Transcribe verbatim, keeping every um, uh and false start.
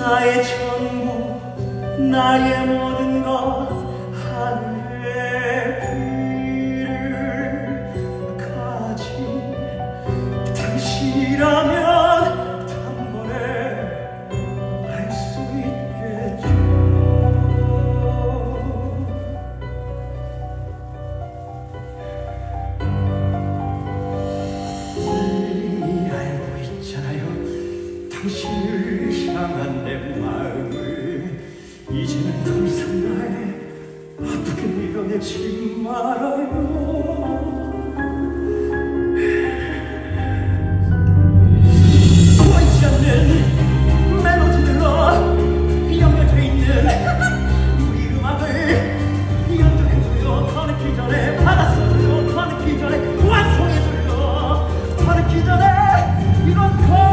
나의 전부 나의 모든 것 하늘의 길을 가진 당신이라면 단번에 알 수 있겠죠. 이미 알고 있잖아요. 당신을 향한 내 마음을 이제는 더 이상 날 아프게 밀어내지 말아요. 보이지 않는 멜로디들로 연결되어 있는 우리 음악을 연주해줘요. 더 늦기 전에 받아서요. 더 늦기 전에 완성해줘요. 더 늦기 전에 이건